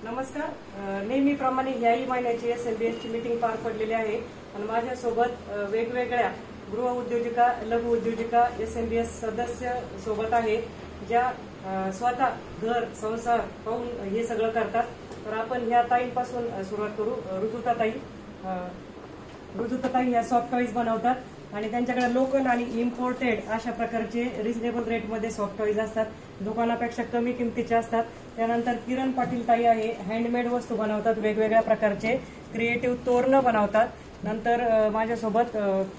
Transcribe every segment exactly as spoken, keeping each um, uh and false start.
नमस्कार. नेहमीप्रमाणे याही महिन्याची एस एम बी एस ची मीटिंग पार पडलेली आहे आणि माझ्यासोबत वेगवेगळ्या गृह उद्योजिका, लघु उद्योजिका, एस एम बी एस सदस्य सोबत आहे, ज्या स्वतः घर संसार पाहून हे सगळं करतात. तर आपण ह्या ताईंपासून सुरुवात करू. ऋतुताताई ऋतुताताई ह्या सॉफ्ट टॉईज बनवतात आणि त्यांच्याकडे लोकल आणि इम्पोर्टेड अशा प्रकारचे रिजनेबल रेटमध्ये सॉफ्ट टॉईज असतात, दुकानापेक्षा कमी किमतीचे असतात. त्यानंतर किरण पाटील ताई आहे, हँडमेड वस्तू बनवतात, वेगवेगळ्या प्रकारचे क्रिएटिव्ह तोरण बनवतात. नंतर माझ्यासोबत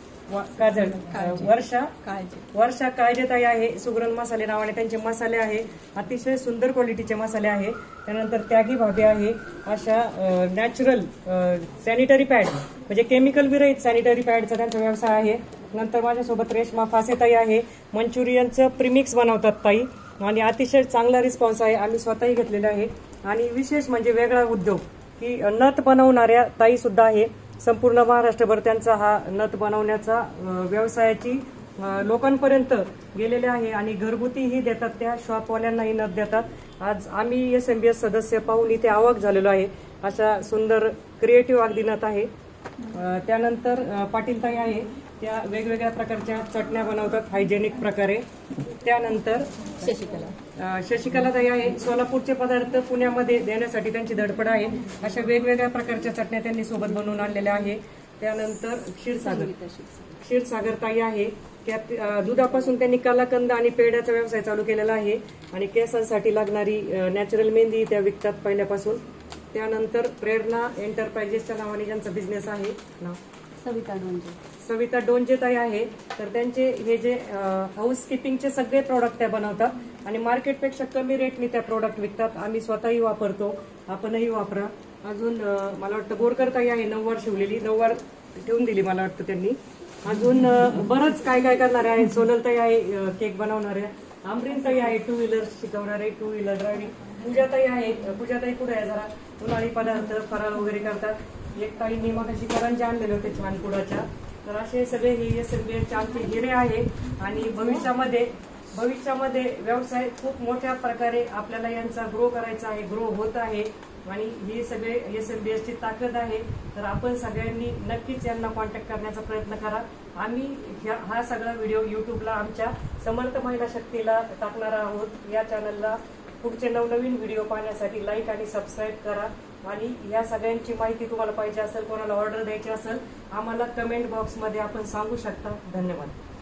काजळ वर्षा वर्षा काळजे ताई आहे, सुगरण मसाले नावाने त्यांचे मसाले आहे, अतिशय सुंदर क्वालिटीचे मसाले आहे. त्यानंतर त्यागी भाभी आहे, अशा नॅचरल सॅनिटरी पॅड म्हणजे केमिकल विरहित सॅनिटरी पॅडचा त्यांचा व्यवसाय आहे. नंतर माझ्यासोबत रेशमा फासे ताई आहे, मंचुरियनचं प्रीमिक्स बनवतात ताई आणि अतिशय चांगला रिस्पॉन्स आहे, आम्ही स्वतःही घेतलेला आहे. आणि विशेष म्हणजे वेगळा उद्योग की नथ बनवणाऱ्या ताई सुद्धा आहे. संपूर्ण महाराष्ट्रभर त्यांचा हा नथ बनवण्याचा व्यवसायाची लोकांपर्यंत गेलेले आहे आणि घरगुतीही देतात, त्या शॉपवाल्यांनाही नथ देतात. आज आम्ही एस एम बी एस सदस्य पाहून इथे अवाक झालेलो आहे. अशा सुंदर क्रिएटिव्ह अगदी नथ आहे. त्यानंतर पाटील ताई आहे, त्या वेगवेगळ्या प्रकारच्या चटण्या बनवतात हायजेनिक प्रकारे. त्यानंतर शशिकला शशिकला ताई आहे, सोलापूरचे पदार्थ पुण्यामध्ये देण्यासाठी त्यांची धडपड आहे. अशा वेगवेगळ्या प्रकारच्या चटण्या त्यांनी सोबत बनवून आणलेल्या आहे. त्यानंतर क्षीरसागर क्षीरसागर ताई आहे, त्या दुधापासून त्यांनी कलाकंद आणि पेढ्याचा व्यवसाय चालू केलेला आहे आणि केसांसाठी लागणारी नॅचरल मेहंदी त्या विकतात पहिल्यापासून. त्यानंतर प्रेरणा एंटरप्राइजेसच्या नावाने ज्यांचा बिझनेस आहे नाव सविता डोंजे सविता डोंजे ताई आहे, तर त्यांचे हे जे हाऊस कीपिंगचे सगळे प्रोडक्ट त्या बनवतात आणि मार्केटपेक्षा कमी रेटने त्या प्रोडक्ट विकतात. आम्ही स्वतःही वापरतो, आपणही वापरा. अजून मला वाटतं बोरकर ताई आहे, नऊवार शिवलेली, नऊवार ठेवून दिली मला वाटतं त्यांनी. अजून बरंच काय काय करणारे आहे. सोनल ताई आहे, केक बनवणाऱ्या. आमरीन ताई आहे, टू व्हीलर शिकवणारे, टू व्हीलर ड्रायव्हिंग. पूजाताई आहे, पूजाताई पुढे आहे जरा, उन्हाळी पदार्थ फराळ वगैरे करतात. एक ताईंनी मगाशी करंज्या आणलेले होते छान पुडाच्या. तर असे सगळे हे एस एम बी एसचे आमचे हिरे आहे आणि भविष्यामध्ये भविष्यामध्ये व्यवसाय खूप मोठ्या प्रकारे आपल्याला यांचा ग्रो करायचा आहे, ग्रो होत आहे आणि हे सगळे एस एम बी एसची ताकद आहे. तर आपण सगळ्यांनी नक्कीच यांना कॉन्टॅक्ट करण्याचा प्रयत्न करा. आम्ही हा सगळा व्हिडिओ युट्यूबला आमच्या समर्थ महिला शक्तीला टाकणार आहोत. या चॅनलला पुढचे नवनवीन व्हिडिओ पाहण्यासाठी लाईक आणि सबस्क्राईब करा आणि या सगळ्यांची माहिती तुम्हाला पाहिजे असेल, कोणाला ऑर्डर द्यायची असेल, आम्हाला कमेंट बॉक्समध्ये आपण सांगू शकता. धन्यवाद.